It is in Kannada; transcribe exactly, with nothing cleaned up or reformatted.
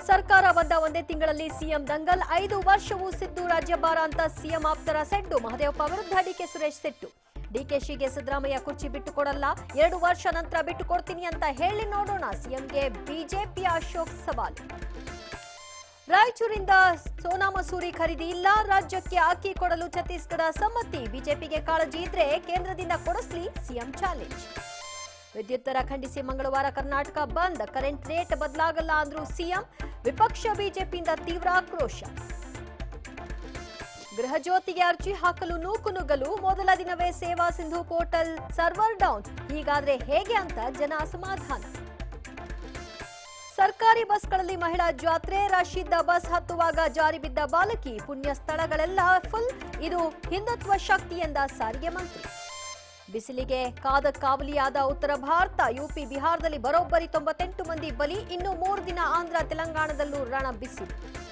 ಸರ್ಕಾರ ಬಂದ ಒಂದೇ ತಿಂಗಳಲ್ಲಿ ಸಿಎಂ ದಂಗಲ್, ಐದು ವರ್ಷವೂ ಸಿದ್ದು ರಾಜ್ಯಭಾರ ಅಂತ ಸಿಎಂ ಆಪ್ತರ ಸೆಡ್ಡು. ಮಹದೇವಪ್ಪ ವಿರುದ್ಧ ಡಿಕೆ ಸುರೇಶ್ ಸಿಟ್ಟು. ಡಿಕೆಶಿಗೆ ಸಿದ್ದರಾಮಯ್ಯ ಕುರ್ಚಿ ಬಿಟ್ಟುಕೊಡಲ್ಲ, ಎರಡು ವರ್ಷ ನಂತರ ಬಿಟ್ಟುಕೊಡ್ತೀನಿ ಅಂತ ಹೇಳಿ ನೋಡೋಣ. ಸಿಎಂಗೆ ಬಿಜೆಪಿ ಅಶೋಕ್ ಸವಾಲು. ರಾಯಚೂರಿಂದ ಸೋನಾ ಮಸೂರಿ ಖರೀದಿ ಇಲ್ಲ, ರಾಜ್ಯಕ್ಕೆ ಅಕ್ಕಿ ಕೊಡಲು ಛತ್ತೀಸ್ಗಢ ಸಮ್ಮತಿ. ಬಿಜೆಪಿಗೆ ಕಾಳಜಿ ಇದ್ರೆ ಕೇಂದ್ರದಿಂದ ಕೊಡಿಸ್ಲಿ, ಸಿಎಂ ಚಾಲೆಂಜ್. ವಿದ್ಯುತ್ ದರ ಖಂಡಿಸಿ ಮಂಗಳವಾರ ಕರ್ನಾಟಕ ಬಂದ್, ಕರೆಂಟ್ ರೇಟ್ ಬದಲಾಗಲ್ಲ ಅಂದ್ರು ಸಿಎಂ. ವಿಪಕ್ಷ ಬಿಜೆಪಿಯಿಂದ ತೀವ್ರ ಆಕ್ರೋಶ. ಗೃಹ ಜ್ಯೋತಿಗೆ ಅರ್ಜಿ ಹಾಕಲು ನೂಕು ನುಗ್ಗಲು, ಮೊದಲ ದಿನವೇ Seva Sindhu portal server down. ಹೀಗಾದ್ರೆ ಹೇಗೆ ಅಂತ ಜನ ಅಸಮಾಧಾನ. ಸರ್ಕಾರಿ ಬಸ್ಗಳಲ್ಲಿ ಮಹಿಳಾ ಜಾತ್ರೆ, ರಶಿದ್ದ ಬಸ್ ಹತ್ತುವಾಗ ಜಾರಿ ಬಿದ್ದ ಬಾಲಕಿ. ಪುಣ್ಯ ಸ್ಥಳಗಳೆಲ್ಲ ಫುಲ್, ಇದು ಹಿಂದುತ್ವ ಶಕ್ತಿ ಎಂದ ಸಾರಿಗೆ ಮಂತ್ರಿ. ಬಿಸಿಲಿಗೆ ಕಾದ ಕಾವಲಿಯಾದ ಉತ್ತರ ಭಾರತ. ಯುಪಿ ಬಿಹಾರದಲ್ಲಿ ಬರೋಬ್ಬರಿ ತೊಂಬತ್ತೆಂಟು ಮಂದಿ ಬಲಿ. ಇನ್ನು ಮೂರು ದಿನ ಆಂಧ್ರ ತೆಲಂಗಾಣದಲ್ಲೂ ರಣ ಬಿಸಿಲು.